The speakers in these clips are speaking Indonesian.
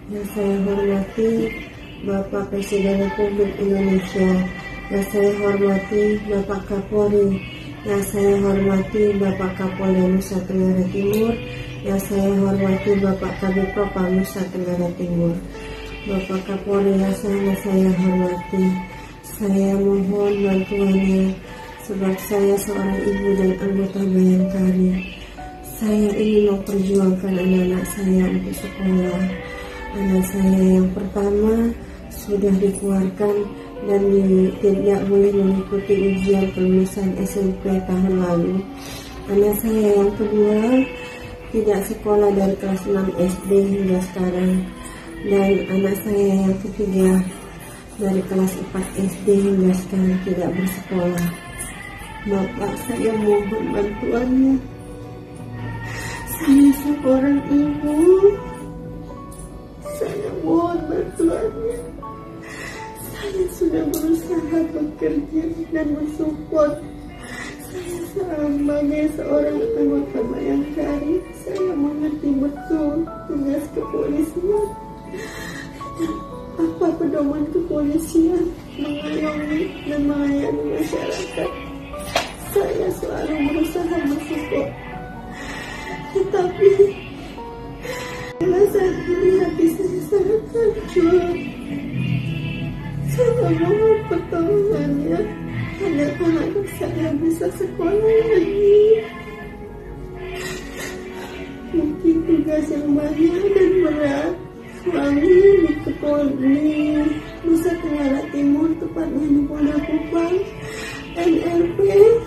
Yang saya hormati Bapak Presiden Republik Indonesia, yang saya hormati Bapak Kapolri, yang saya hormati Bapak Kapolda Nusa Tenggara Timur, yang saya hormati Bapak Kabid Propam Nusa Tenggara Timur. Bapak Kapolri yang sangat saya hormati, saya mohon bantuannya sebab saya seorang ibu dan anggota Bayangkari. Saya ingin memperjuangkan anak-anak saya untuk sekolah. Anak saya yang pertama sudah dikeluarkan dan tidak boleh mengikuti ujian kelulusan SMP tahun lalu. Anak saya yang kedua tidak sekolah dari kelas 6 SD hingga sekarang. Dan anak saya yang ketiga dari kelas 4 SD hingga sekarang tidak bersekolah. Bapak, saya mohon bantuannya. Saya seorang ibu. Saya mohon bantuannya. Saya sudah berusaha bekerja dan mensupport. Saya sebagai seorang anggota Bayangkari, saya mengerti betul tugas kepolisian dan apa pedoman kepolisian mengayomi dan melayani masyarakat. Saya selalu berusaha mensupport, tetapi karena saat ini hati saya sangat hancur. Saya mohon pertolongannya agar anak saya bisa sekolah lagi. Mungkin tugas yang banyak dan berat. Suami di Nusa Tenggara Timur, tepatnya di Pondok Kupang, NRP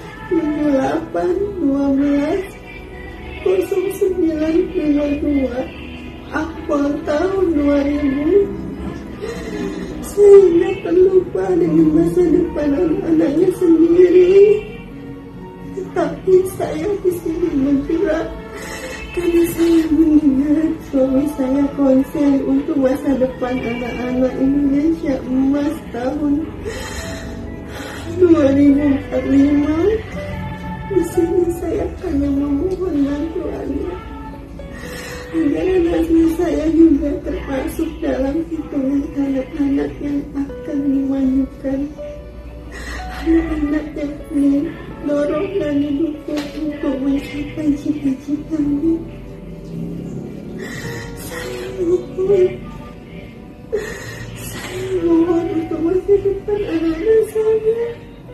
78120922 Akpol tahun 2000, sehingga terlupa dengan masa depan anak-anaknya sendiri. Tetapi saya di sini bergerak karena saya mengingat suami saya konsen untuk masa depan anak-anak Indonesia emas tahun 2045. Di sini saya hanya memohon bantuannya agar anak saya juga termasuk dalam hitungan anak-anak yang akan dimajukan, anak-anak yang didorong dan didukung untuk mencapai cita-citanya. Saya mohon untuk masa depan anak-anak saya.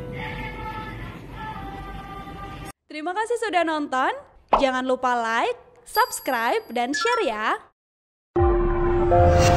Terima kasih sudah nonton. Jangan lupa like, subscribe, dan share ya.